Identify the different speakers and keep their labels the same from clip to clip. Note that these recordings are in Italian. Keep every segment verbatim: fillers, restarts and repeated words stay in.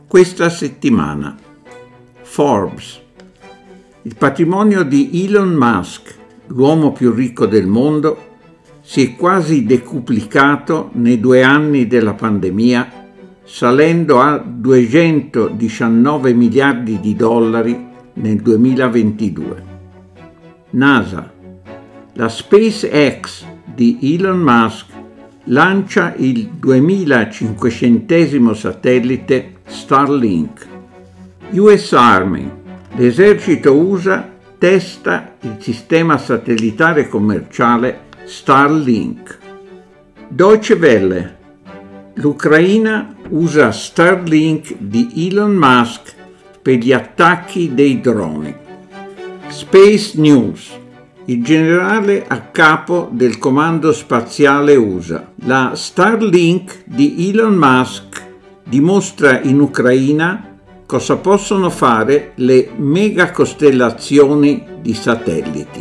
Speaker 1: Questa settimana Forbes. Il patrimonio di Elon Musk, l'uomo più ricco del mondo, si è quasi decuplicato nei due anni della pandemia, salendo a duecentodiciannove miliardi di dollari nel duemilaventidue. NASA. La SpaceX di Elon Musk lancia il duemilacinquecentesimo satellite Starlink. U S Army. L'esercito U S A testa il sistema satellitare commerciale Starlink. Deutsche Welle. L'Ucraina usa Starlink di Elon Musk per gli attacchi dei droni. Space News. Il generale a capo del comando spaziale U S A. La Starlink di Elon Musk dimostra in Ucraina cosa possono fare le megacostellazioni di satelliti.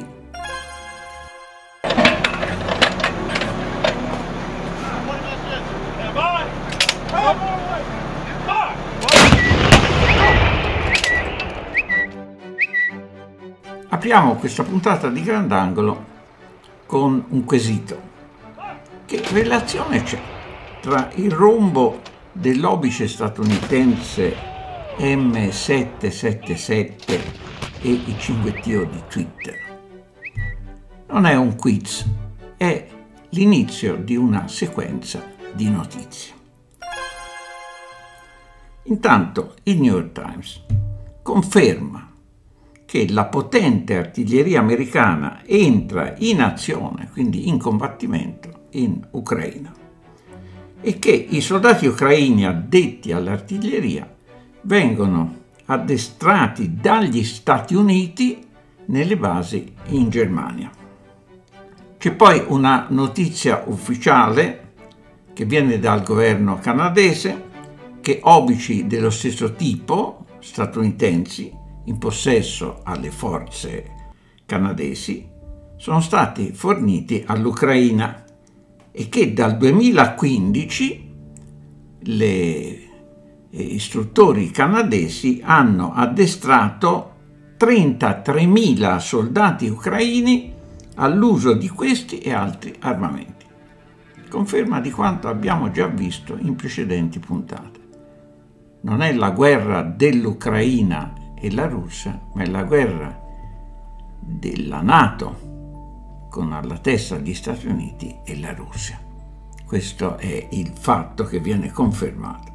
Speaker 1: Apriamo questa puntata di Grandangolo con un quesito. Che relazione c'è tra il rombo dell'obice statunitense M settecentosettantasette e i cinguettio di Twitter? Non è un quiz, è l'inizio di una sequenza di notizie. Intanto il New York Times conferma che la potente artiglieria americana entra in azione, quindi in combattimento, in Ucraina, e che i soldati ucraini addetti all'artiglieria vengono addestrati dagli Stati Uniti nelle basi in Germania. C'è poi una notizia ufficiale che viene dal governo canadese che obici dello stesso tipo, statunitensi, in possesso alle forze canadesi, sono stati forniti all'Ucraina e che dal duemilaquindici le istruttori canadesi hanno addestrato trentatremila soldati ucraini all'uso di questi e altri armamenti. Conferma di quanto abbiamo già visto in precedenti puntate. Non è la guerra dell'Ucraina e la Russia, ma è la guerra della NATO con alla testa gli Stati Uniti e la Russia. Questo è il fatto che viene confermato.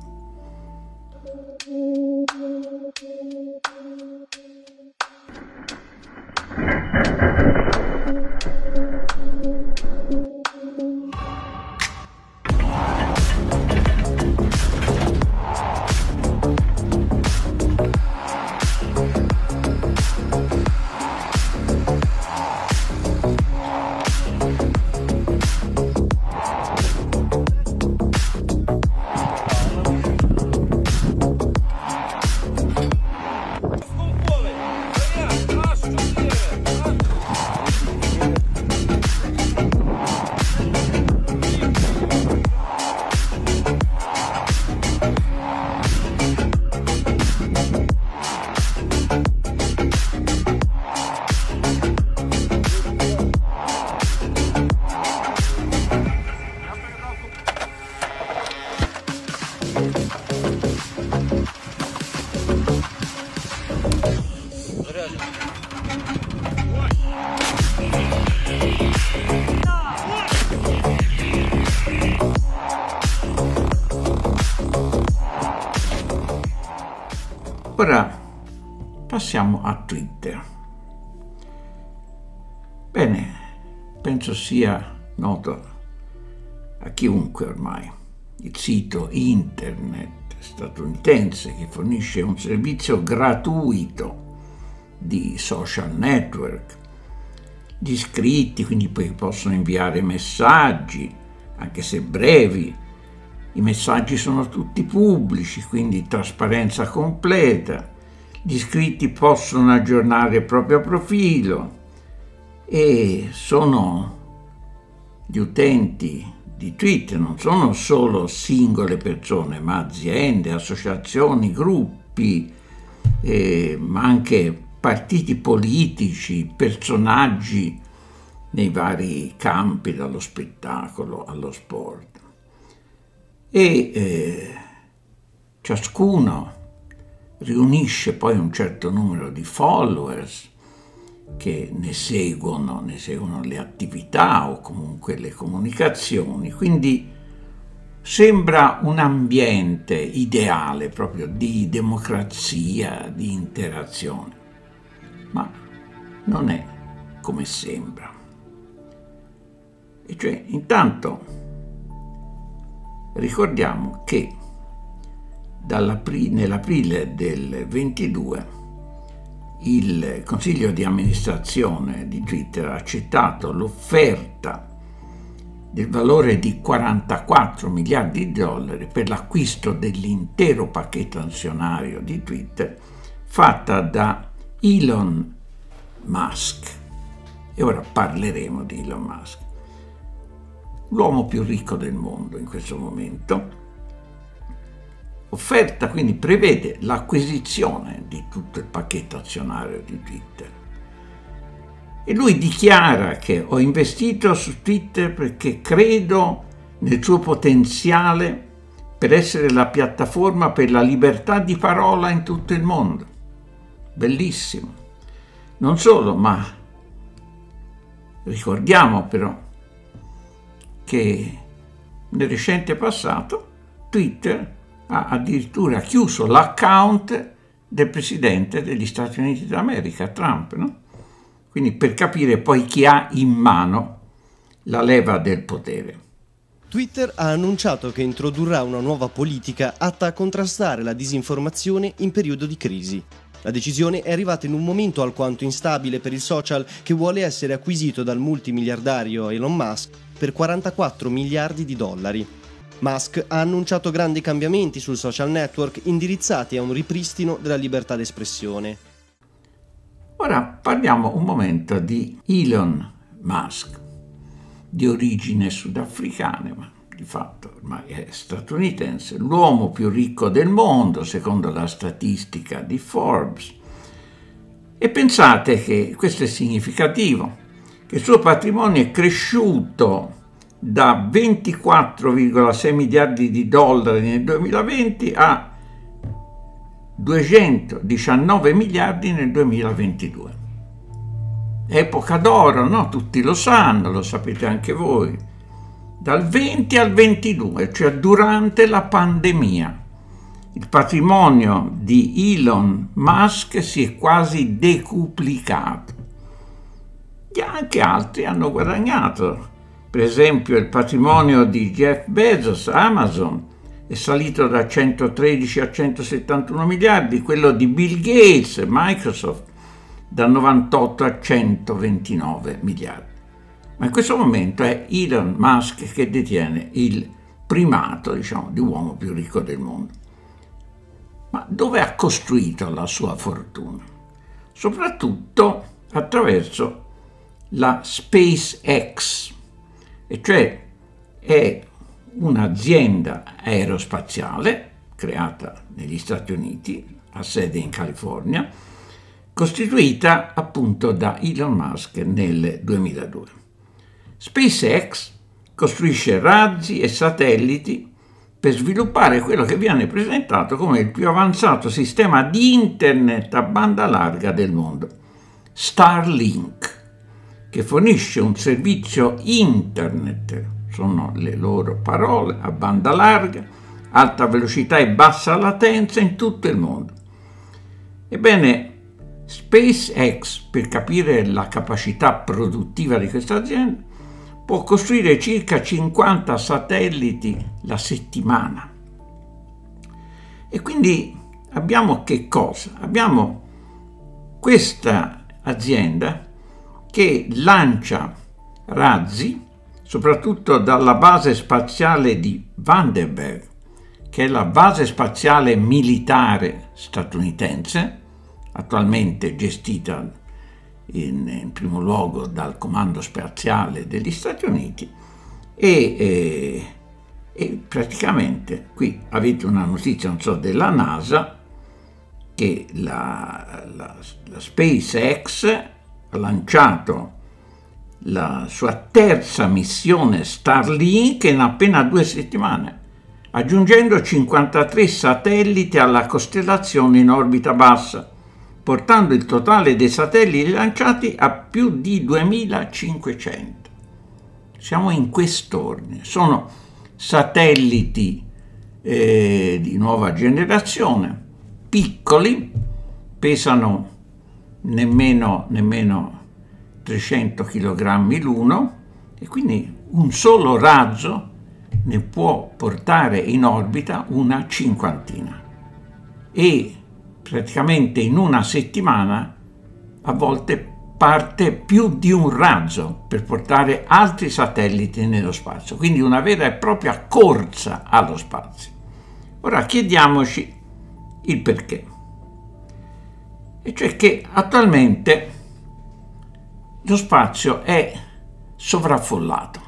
Speaker 1: Ora passiamo a Twitter. Bene, penso sia noto a chiunque ormai il sito internet statunitense che fornisce un servizio gratuito di social network. Gli iscritti quindi poi possono inviare messaggi, anche se brevi. I messaggi sono tutti pubblici, quindi trasparenza completa. Gli iscritti possono aggiornare il proprio profilo e sono gli utenti di Twitter non sono solo singole persone, ma aziende, associazioni, gruppi, eh, ma anche partiti politici, personaggi nei vari campi, dallo spettacolo allo sport. E eh, ciascuno riunisce poi un certo numero di followers che ne seguono, ne seguono le attività o comunque le comunicazioni, quindi sembra un ambiente ideale proprio di democrazia, di interazione, ma non è come sembra. E cioè, intanto, ricordiamo che nell'aprile del ventidue il consiglio di amministrazione di Twitter ha accettato l'offerta del valore di quarantaquattro miliardi di dollari per l'acquisto dell'intero pacchetto azionario di Twitter fatta da Elon Musk. E ora parleremo di Elon Musk, l'uomo più ricco del mondo in questo momento. Offerta quindi prevede l'acquisizione di tutto il pacchetto azionario di Twitter. E lui dichiara che ho investito su Twitter perché credo nel suo potenziale per essere la piattaforma per la libertà di parola in tutto il mondo. Bellissimo. Non solo, ma ricordiamo però che nel recente passato Twitter ha addirittura chiuso l'account del presidente degli Stati Uniti d'America, Trump, no? Quindi per capire poi chi ha in mano la leva del potere.
Speaker 2: Twitter ha annunciato che introdurrà una nuova politica atta a contrastare la disinformazione in periodo di crisi. La decisione è arrivata in un momento alquanto instabile per il social che vuole essere acquisito dal multimiliardario Elon Musk per quarantaquattro miliardi di dollari. Musk ha annunciato grandi cambiamenti sul social network indirizzati a un ripristino della libertà d'espressione.
Speaker 1: Ora parliamo un momento di Elon Musk, di origine sudafricana, ma di fatto ormai è statunitense, l'uomo più ricco del mondo secondo la statistica di Forbes. E pensate che questo è significativo, che il suo patrimonio è cresciuto da ventiquattro virgola sei miliardi di dollari nel duemilaventi a duecentodiciannove miliardi nel duemilaventidue. Epoca d'oro, no? Tutti lo sanno, lo sapete anche voi. Dal venti al ventidue, cioè durante la pandemia, il patrimonio di Elon Musk si è quasi decuplicato. E anche altri hanno guadagnato. Per esempio il patrimonio di Jeff Bezos, Amazon, è salito da centotredici a centosettantuno miliardi, quello di Bill Gates, Microsoft, da novantotto a centoventinove miliardi. Ma in questo momento è Elon Musk che detiene il primato, diciamo, di uomo più ricco del mondo. Ma dove ha costruito la sua fortuna? Soprattutto attraverso la SpaceX, e cioè è un'azienda aerospaziale creata negli Stati Uniti, ha sede in California, costituita appunto da Elon Musk nel duemiladue. SpaceX costruisce razzi e satelliti per sviluppare quello che viene presentato come il più avanzato sistema di internet a banda larga del mondo, Starlink, che fornisce un servizio internet, sono le loro parole, a banda larga, alta velocità e bassa latenza in tutto il mondo. Ebbene, SpaceX, per capire la capacità produttiva di questa azienda, può costruire circa cinquanta satelliti la settimana. E quindi abbiamo che cosa? Abbiamo questa azienda che lancia razzi, soprattutto dalla base spaziale di Vandenberg, che è la base spaziale militare statunitense, attualmente gestita in, in primo luogo dal Comando Spaziale degli Stati Uniti, e, eh, e praticamente qui avete una notizia, non so, della NASA, che la, la, la SpaceX ha lanciato la sua terza missione Starlink in appena due settimane, aggiungendo cinquantatré satelliti alla costellazione in orbita bassa, portando il totale dei satelliti lanciati a più di duemilacinquecento. Siamo in quest'ordine. Sono satelliti eh, di nuova generazione, piccoli, pesano nemmeno, nemmeno trecento chilogrammi l'uno, e quindi un solo razzo ne può portare in orbita una cinquantina, e praticamente in una settimana a volte parte più di un razzo per portare altri satelliti nello spazio, quindi una vera e propria corsa allo spazio. Ora chiediamoci il perché, e cioè che attualmente lo spazio è sovraffollato,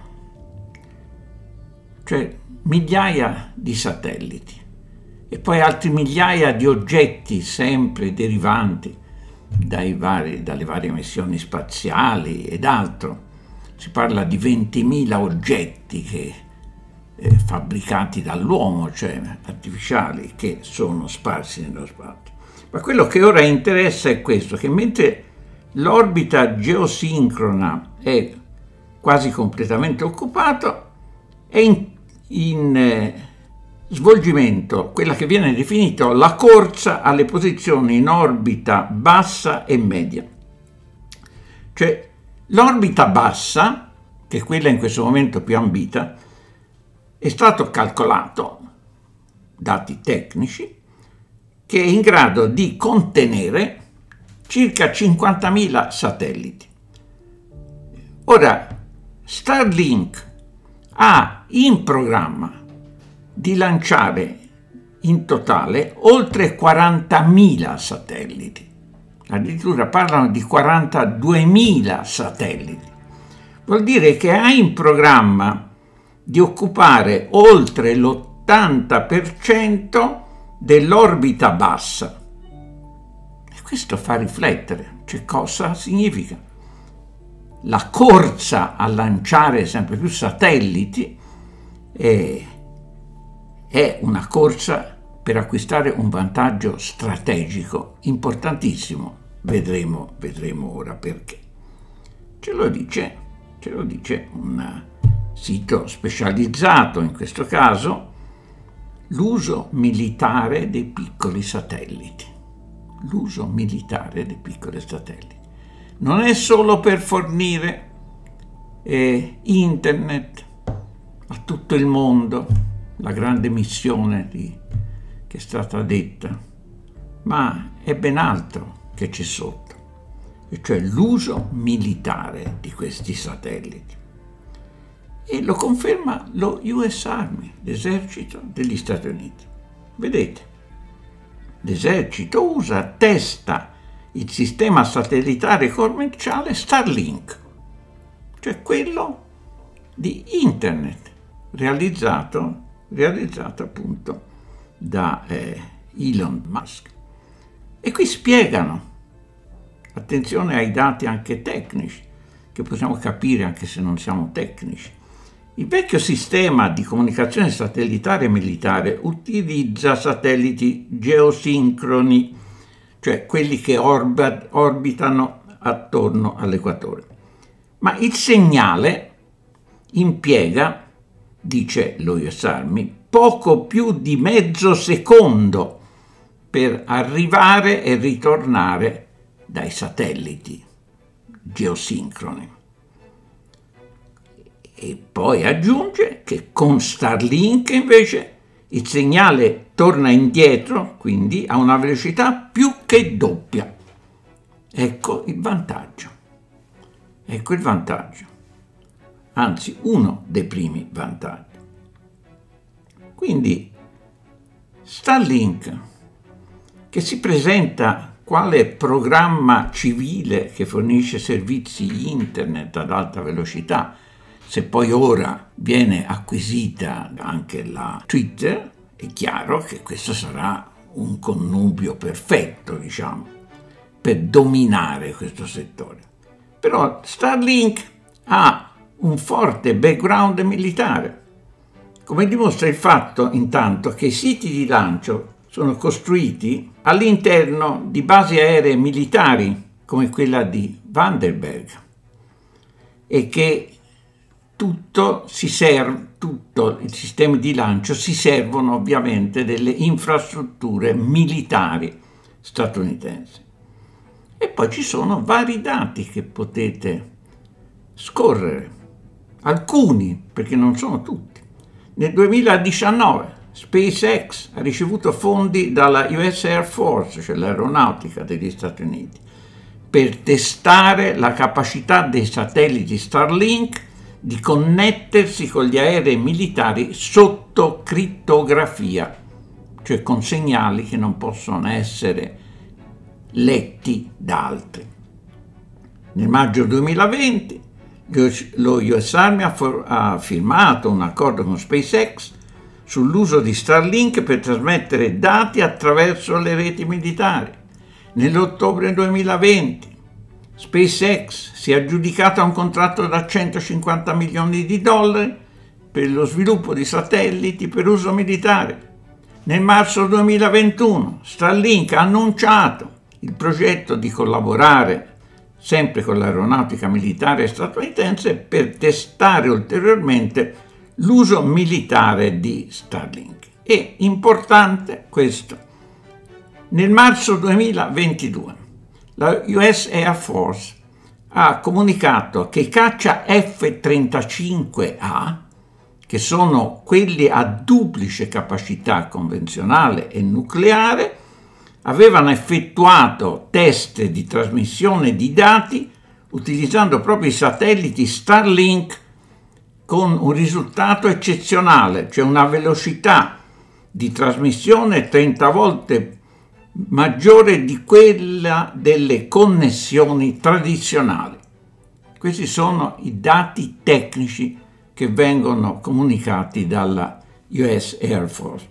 Speaker 1: cioè migliaia di satelliti e poi altri migliaia di oggetti sempre derivanti dai vari, dalle varie missioni spaziali ed altro. Si parla di ventimila oggetti che, eh, fabbricati dall'uomo, cioè artificiali, che sono sparsi nello spazio. Ma quello che ora interessa è questo, che mentre l'orbita geosincrona è quasi completamente occupata, è in, in eh, svolgimento quella che viene definita la corsa alle posizioni in orbita bassa e media. Cioè l'orbita bassa, che è quella in questo momento più ambita, è stato calcolato, dati tecnici, che è in grado di contenere circa cinquantamila satelliti. Ora, Starlink ha in programma di lanciare in totale oltre quarantamila satelliti, addirittura parlano di quarantaduemila satelliti. Vuol dire che ha in programma di occupare oltre l'ottanta per cento dell'orbita bassa. E questo fa riflettere, cioè cosa significa? La corsa a lanciare sempre più satelliti è È una corsa per acquistare un vantaggio strategico importantissimo. Vedremo, vedremo ora perché. Ce lo dice, ce lo dice un sito specializzato, in questo caso, l'uso militare dei piccoli satelliti. L'uso militare dei piccoli satelliti. Non è solo per fornire eh, internet a tutto il mondo, la grande missione di, che è stata detta, ma è ben altro che c'è sotto, e cioè l'uso militare di questi satelliti. E lo conferma lo U S Army, l'esercito degli Stati Uniti. Vedete, l'esercito U S A testa il sistema satellitare commerciale Starlink, cioè quello di internet, realizzato realizzato appunto da eh, Elon Musk. E qui spiegano, attenzione ai dati anche tecnici, che possiamo capire anche se non siamo tecnici. Il vecchio sistema di comunicazione satellitare militare utilizza satelliti geosincroni, cioè quelli che orb- orbitano attorno all'equatore. Ma il segnale impiega, dice lo U S Army, poco più di mezzo secondo per arrivare e ritornare dai satelliti geosincroni. E poi aggiunge che con Starlink invece il segnale torna indietro, quindi a una velocità più che doppia. Ecco il vantaggio. Ecco il vantaggio. Anzi, uno dei primi vantaggi. Quindi Starlink, che si presenta quale programma civile che fornisce servizi internet ad alta velocità, Se poi ora viene acquisita anche la Twitter, è chiaro che questo sarà un connubio perfetto, diciamo, per dominare questo settore. Però Starlink ha un forte background militare, come dimostra il fatto intanto che i siti di lancio sono costruiti all'interno di basi aeree militari come quella di Vandenberg e che tutto si serve, tutto il sistema di lancio si servono ovviamente delle infrastrutture militari statunitensi. E poi ci sono vari dati che potete scorrere, alcuni perché non sono tutti. Nel duemiladiciannove SpaceX ha ricevuto fondi dalla U S Air Force, cioè l'aeronautica degli Stati Uniti, per testare la capacità dei satelliti Starlink di connettersi con gli aerei militari sotto crittografia, cioè con segnali che non possono essere letti da altri. Nel maggio duemilaventi lo U S Army ha firmato un accordo con SpaceX sull'uso di Starlink per trasmettere dati attraverso le reti militari. Nell'ottobre duemilaventi SpaceX si è aggiudicata un contratto da centocinquanta milioni di dollari per lo sviluppo di satelliti per uso militare. Nel marzo duemilaventuno Starlink ha annunciato il progetto di collaborare sempre con l'aeronautica militare statunitense per testare ulteriormente l'uso militare di Starlink. È importante questo. Nel marzo duemilaventidue la U S Air Force ha comunicato che i caccia F trentacinque A, che sono quelli a duplice capacità convenzionale e nucleare, avevano effettuato test di trasmissione di dati utilizzando proprio i satelliti Starlink con un risultato eccezionale, cioè una velocità di trasmissione trenta volte maggiore di quella delle connessioni tradizionali. Questi sono i dati tecnici che vengono comunicati dalla U S Air Force.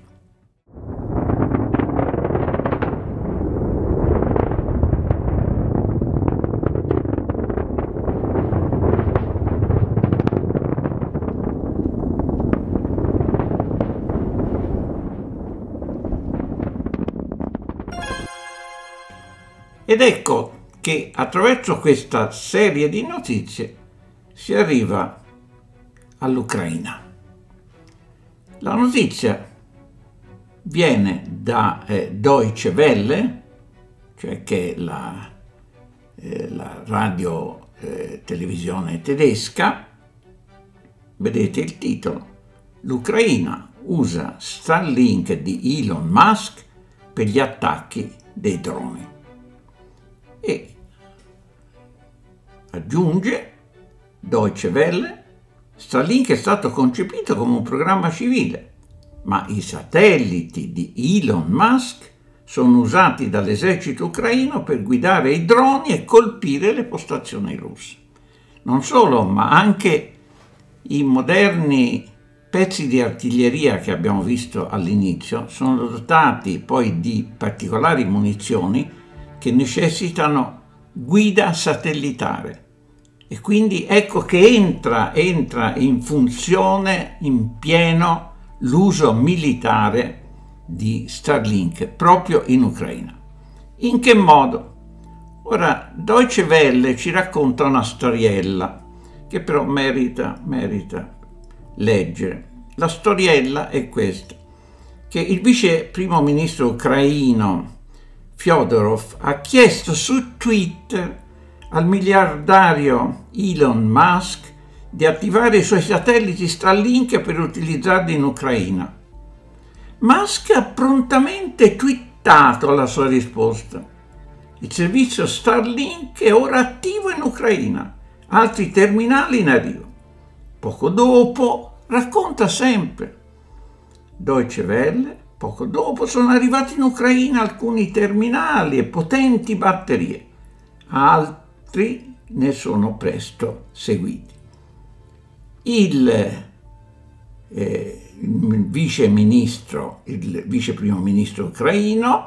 Speaker 1: Ed ecco che attraverso questa serie di notizie si arriva all'Ucraina. La notizia viene da eh, Deutsche Welle, cioè che è la, eh, la radio eh, televisione tedesca. Vedete il titolo: l'Ucraina usa Starlink di Elon Musk per gli attacchi dei droni. E aggiunge Deutsche Welle: Starlink è stato concepito come un programma civile, ma i satelliti di Elon Musk sono usati dall'esercito ucraino per guidare i droni e colpire le postazioni russe. Non solo, ma anche i moderni pezzi di artiglieria che abbiamo visto all'inizio sono dotati poi di particolari munizioni che necessitano guida satellitare. E quindi ecco che entra, entra in funzione in pieno l'uso militare di Starlink proprio in Ucraina. In che modo? Ora, Deutsche Welle ci racconta una storiella che però merita, merita leggere. La storiella è questa, che il vice primo ministro ucraino Fyodorov ha chiesto su Twitter al miliardario Elon Musk di attivare i suoi satelliti Starlink per utilizzarli in Ucraina. Musk ha prontamente twittato la sua risposta: il servizio Starlink è ora attivo in Ucraina, altri terminali in arrivo. Poco dopo racconta sempre Deutsche Welle: poco dopo sono arrivati in Ucraina alcuni terminali e potenti batterie, altri ne sono presto seguiti. il, eh, il vice ministro, il vice primo ministro ucraino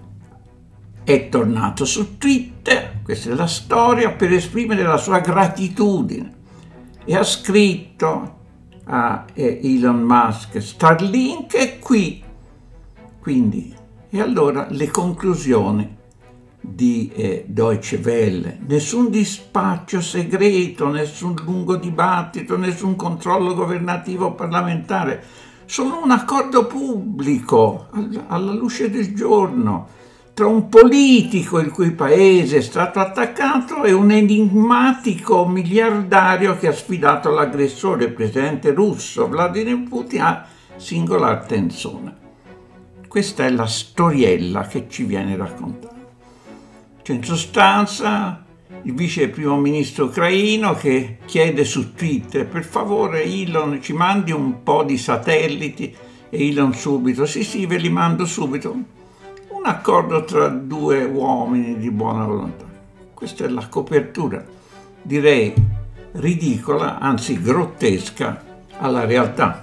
Speaker 1: è tornato su Twitter, questa è la storia, per esprimere la sua gratitudine e ha scritto a eh, Elon Musk: Starlink è qui. Quindi, e allora le conclusioni di eh, Deutsche Welle: nessun dispaccio segreto, nessun lungo dibattito, nessun controllo governativo o parlamentare, solo un accordo pubblico alla luce del giorno tra un politico il cui paese è stato attaccato e un enigmatico miliardario che ha sfidato l'aggressore, il presidente russo Vladimir Putin, a singolar tenzone. Questa è la storiella che ci viene raccontata. Cioè, in sostanza, il vice primo ministro ucraino che chiede su Twitter: per favore Elon, ci mandi un po' di satelliti, e Elon subito: sì sì, ve li mando subito. Un accordo tra due uomini di buona volontà. Questa è la copertura, direi ridicola, anzi grottesca, alla realtà.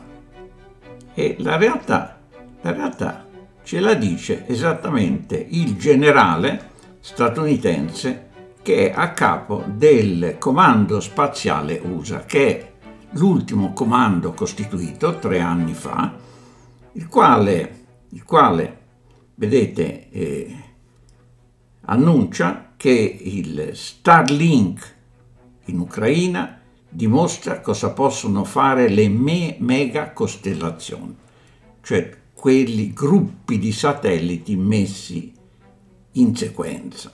Speaker 1: E la realtà, la realtà ce la dice esattamente il generale statunitense che è a capo del comando spaziale U S A, che è l'ultimo comando costituito tre anni fa, il quale, il quale vedete, eh, annuncia che il Starlink in Ucraina dimostra cosa possono fare le me mega costellazioni, cioè quelli gruppi di satelliti messi in sequenza.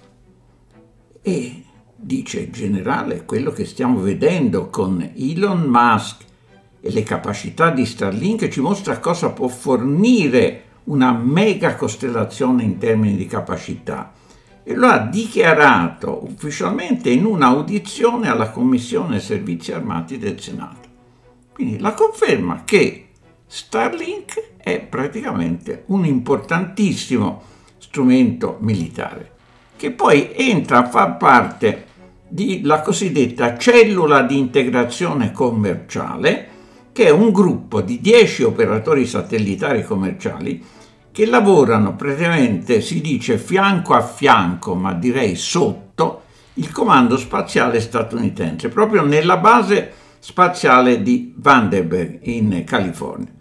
Speaker 1: E dice il generale: quello che stiamo vedendo con Elon Musk e le capacità di Starlink ci mostra cosa può fornire una mega costellazione in termini di capacità, e lo ha dichiarato ufficialmente in un'audizione alla Commissione Servizi Armati del Senato. Quindi la conferma che Starlink è praticamente un importantissimo strumento militare, che poi entra a far parte della cosiddetta cellula di integrazione commerciale, che è un gruppo di dieci operatori satellitari commerciali che lavorano praticamente, si dice, fianco a fianco, ma direi sotto il comando spaziale statunitense, proprio nella base spaziale di Vandenberg in California.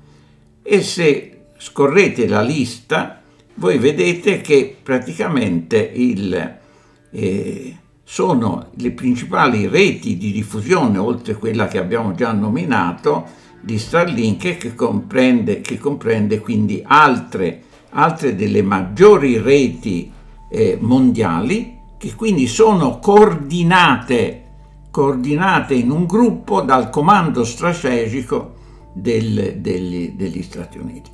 Speaker 1: E se scorrete la lista, voi vedete che praticamente il, eh, sono le principali reti di diffusione, oltre a quella che abbiamo già nominato, di Starlink, che comprende, che comprende quindi altre, altre delle maggiori reti eh, mondiali, che quindi sono coordinate, coordinate in un gruppo dal comando strategico del, degli, degli Stati Uniti.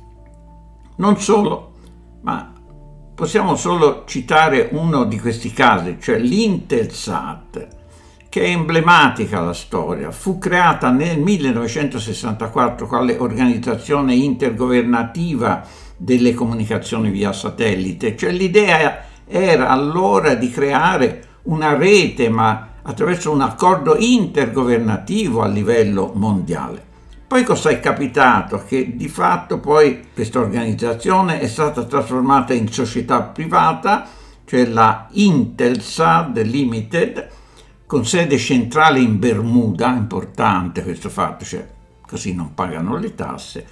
Speaker 1: Non solo, ma possiamo solo citare uno di questi casi, cioè l'Intelsat, che è emblematica la storia. Fu creata nel millenovecentosessantaquattro quale organizzazione intergovernativa delle comunicazioni via satellite. Cioè l'idea era allora di creare una rete, ma attraverso un accordo intergovernativo a livello mondiale. Poi cosa è capitato? Che di fatto poi questa organizzazione è stata trasformata in società privata, cioè la Intelsat Limited, con sede centrale in Bermuda, importante questo fatto, cioè così non pagano le tasse,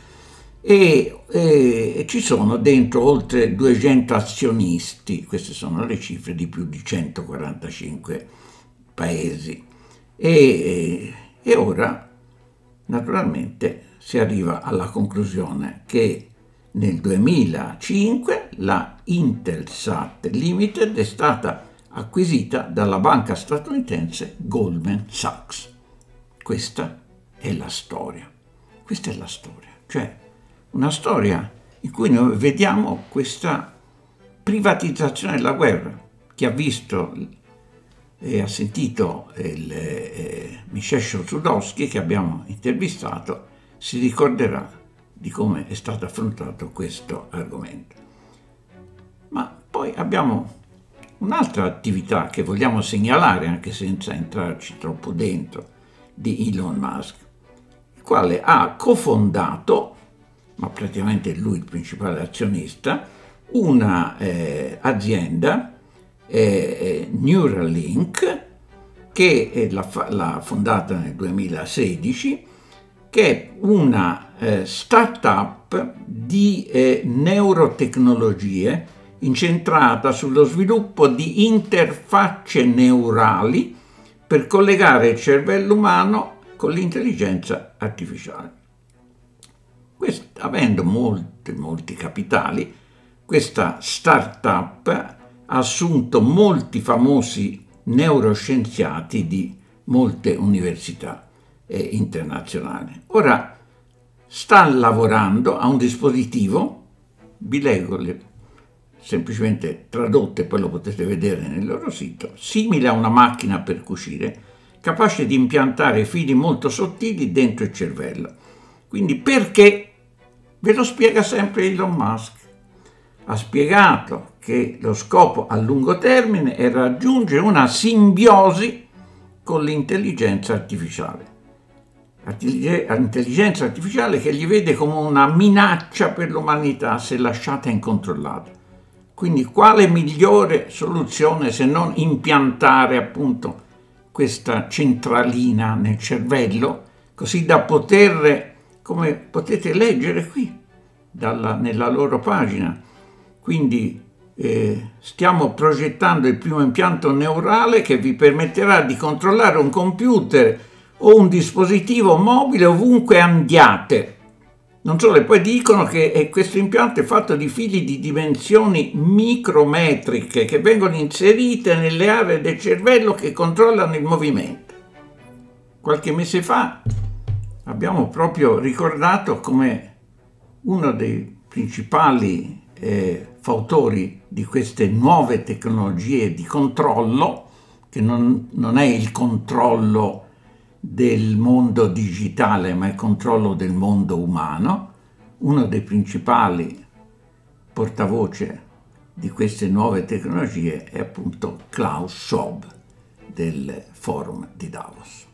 Speaker 1: e, e, e ci sono dentro oltre duecento azionisti, queste sono le cifre di più di centoquarantacinque paesi, e, e ora naturalmente si arriva alla conclusione che nel duemilacinque la Intelsat Limited è stata acquisita dalla banca statunitense Goldman Sachs. Questa è la storia. Questa è la storia, cioè una storia in cui noi vediamo questa privatizzazione della guerra. Chi ha visto e ha sentito il, eh, Michel Chossudovsky, che abbiamo intervistato, si ricorderà di come è stato affrontato questo argomento. Ma poi abbiamo un'altra attività che vogliamo segnalare, anche senza entrarci troppo dentro, di Elon Musk, quale ha cofondato, ma praticamente lui il principale azionista, una eh, azienda, eh, Neuralink, che l'ha, l'ha fondata nel duemilasedici, che è una eh, start-up di eh, neurotecnologie incentrata sullo sviluppo di interfacce neurali per collegare il cervello umano con l'intelligenza artificiale. Quest, avendo molti, molti capitali, questa start-up ha assunto molti famosi neuroscienziati di molte università eh, internazionali. Ora sta lavorando a un dispositivo, vi leggo le, semplicemente tradotte, poi lo potete vedere nel loro sito, simile a una macchina per cucire, capace di impiantare fili molto sottili dentro il cervello. Quindi perché? Ve lo spiega sempre Elon Musk. Ha spiegato che lo scopo a lungo termine è raggiungere una simbiosi con l'intelligenza artificiale. Intelligenza artificiale che gli vede come una minaccia per l'umanità se lasciata incontrollata. Quindi quale migliore soluzione se non impiantare appunto questa centralina nel cervello, così da poter, come potete leggere qui dalla, nella loro pagina, quindi eh, stiamo progettando il primo impianto neurale che vi permetterà di controllare un computer o un dispositivo mobile ovunque andiate. Non solo, e poi dicono che eh, questo impianto è fatto di fili di dimensioni micrometriche che vengono inserite nelle aree del cervello che controllano il movimento. Qualche mese fa abbiamo proprio ricordato come uno dei principali eh, fautori di queste nuove tecnologie di controllo, che non, non è il controllo del mondo digitale, ma il controllo del mondo umano, uno dei principali portavoce di queste nuove tecnologie è appunto Klaus Schwab del Forum di Davos.